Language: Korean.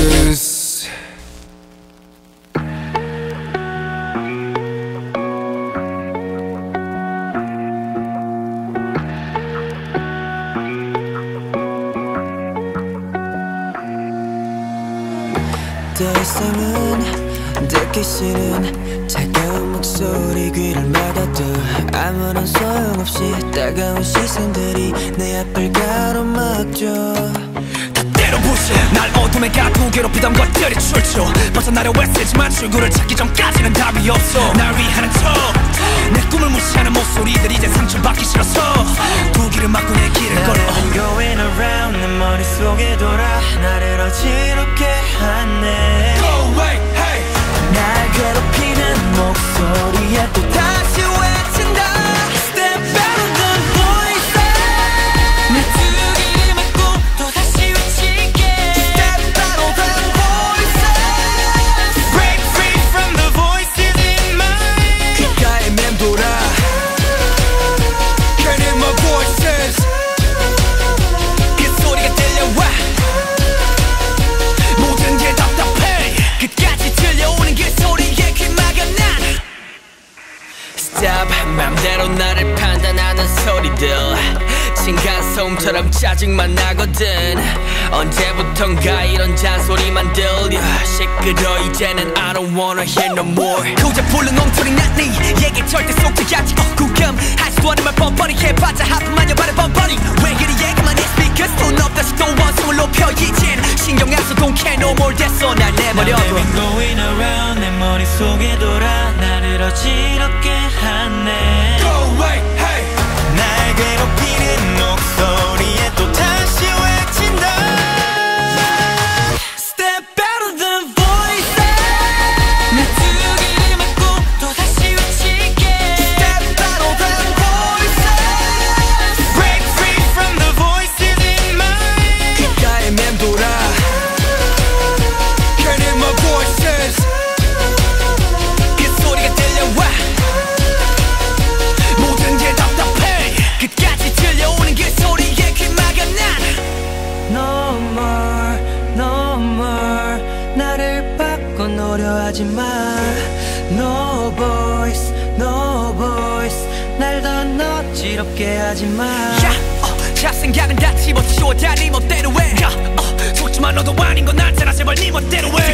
voices. 더 이상은 듣기 싫은 차가운 목소리 귀를 막아도 아무런 소용없이 따가운 시선들이 내 앞을 가로막죠. 다 때려부셔 날 어둠에 가두고 괴롭히던 것들이 출처 벗어나려 애쓰지만 출구를 찾기 전까지는 답이 없어. 날 위하는 척내 꿈을 무시하는 목소리들 이제 상처받기 싫어서 두 길을 막고 내 길을 걸어. I've been going around 내 머릿속에 돌아 나를 어지럽게 하네. Go away, hey. 날 괴롭히는 목소리에 또 다시 외친다. Step out of the voices. 내 두 귀를 막고 또 다시 외칠게. Step out of the voices. Break free from the voices in my 귓가에 맴돌아. Can't hear my voices. 그 소리가 들려와 모든 게 답답해. 끝까지 들려오는 그 소리에 귀 막아 난 Stop 맘대로 나를 판단하는 소리들 층간소음처럼 짜증만 나거든. 언제부턴가 이런 잔소리만 들려. 시끄러 이제는 I don't wanna hear no more. 고작 불른 엉터리 난 네 얘기 절대 속지 않지. 구금하지도 않은 말 뻔뻔히 해봤자 하품하냐 말해 뻔뻔히. 왜 그리 얘기만 해 speakers 돈 없다시 또 원성을 높여 이젠 신경 안 써 don't care no more 됐어 날 내버려. Now I've been going around 내 머릿속에 돌아 나를 어지럽게 하네. Go away, hey. 날 괴롭히는 목소리에 또 다시 외친다. Step out of the voices. 내 두 귀를 막고 또 다시 외칠게. Step out of the voices. Break free from the voices in my 귓가에 맴돌아. Can't hear my voices. 그 소리가 들려와 모든 게 답답해. 끝까지 들려오는 그 소리에 귀 막아 난 No more, no more. 나를 바꿔놓으려 하지 마. No voice, no voice. 날 더 어지럽게 하지 마. 잡생각은 다 집어치워 다 네 멋대로 해. 속지마 너도 아닌 건 알잖아 제발 네 멋대로 해.